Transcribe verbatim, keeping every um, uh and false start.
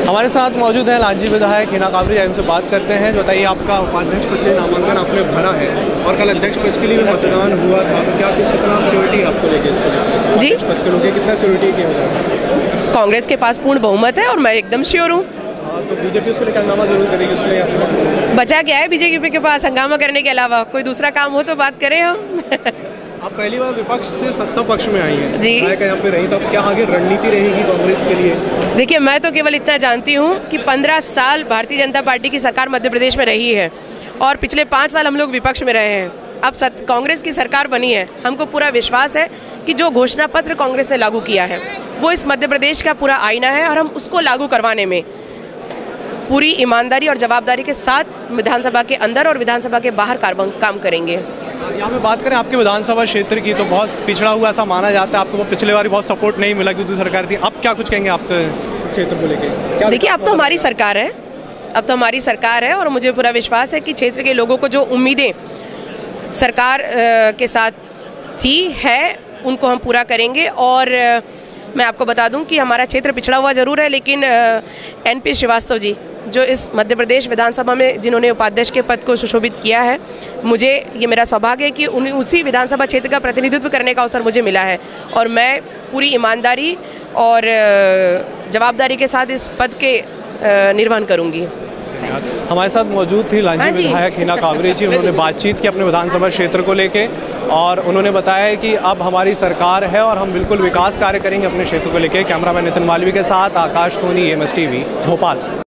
हमारे साथ मौजूद है लांजी विधायक हिना कावरे, इनसे बात करते हैं। जो बताइए, आपका उपाध्यक्ष पद के नामांकन आपने भरा है और कल अध्यक्ष पद के लिए भी मतदान हुआ था, तो क्या कुछ कितना श्योरिटी आपको लेके इसको लेकर जी पद के लोग कितना श्योरिटी के होगा? कांग्रेस के पास पूर्ण बहुमत है और मैं एकदम श्योर हूँ। तो बीजेपी उसको लेकर हंगामा जरूर करेगी, उसके लिए बचा क्या है बीजेपी के पास हंगामा करने के अलावा? कोई दूसरा काम हो तो बात करें हम। आप पहली बार विपक्ष से सत्ता पक्ष में आई हैं जी, यहाँ पे रही, तो क्या आगे रणनीति रहेगी कांग्रेस के लिए? देखिए, मैं तो केवल इतना जानती हूँ कि पंद्रह साल भारतीय जनता पार्टी की सरकार मध्य प्रदेश में रही है और पिछले पाँच साल हम लोग विपक्ष में रहे हैं। अब कांग्रेस की सरकार बनी है, हमको पूरा विश्वास है कि जो घोषणा पत्र कांग्रेस ने लागू किया है वो इस मध्य प्रदेश का पूरा आईना है और हम उसको लागू करवाने में पूरी ईमानदारी और जवाबदारी के साथ विधानसभा के अंदर और विधानसभा के बाहर काम करेंगे। यहाँ पे बात करें आपके विधानसभा क्षेत्र की, तो बहुत पिछड़ा हुआ ऐसा माना जाता है, आपको पिछले बार बहुत सपोर्ट नहीं मिला क्योंकि सरकार थी। अब क्या कुछ कहेंगे आपके क्षेत्र को लेके? देखिए, अब तो हमारी सरकार है, अब तो हमारी सरकार है और मुझे पूरा विश्वास है कि क्षेत्र के लोगों को जो उम्मीदें सरकार के साथ थी है उनको हम पूरा करेंगे। और मैं आपको बता दूं कि हमारा क्षेत्र पिछड़ा हुआ ज़रूर है, लेकिन एन पी श्रीवास्तव जी जो इस मध्य प्रदेश विधानसभा में जिन्होंने उपाध्यक्ष के पद को सुशोभित किया है, मुझे ये मेरा सौभाग्य है कि उन्हें उसी विधानसभा क्षेत्र का प्रतिनिधित्व करने का अवसर मुझे मिला है और मैं पूरी ईमानदारी और जवाबदारी के साथ इस पद के निर्वहन करूँगी। हमारे साथ मौजूद थी लांजी विधायक हिना कावरे जी। उन्होंने बातचीत की अपने विधानसभा क्षेत्र को लेके और उन्होंने बताया कि अब हमारी सरकार है और हम बिल्कुल विकास कार्य करेंगे अपने क्षेत्र को लेके। कैमरामैन नितिन मालवी के साथ Akash Soni, M S TV Bhopal.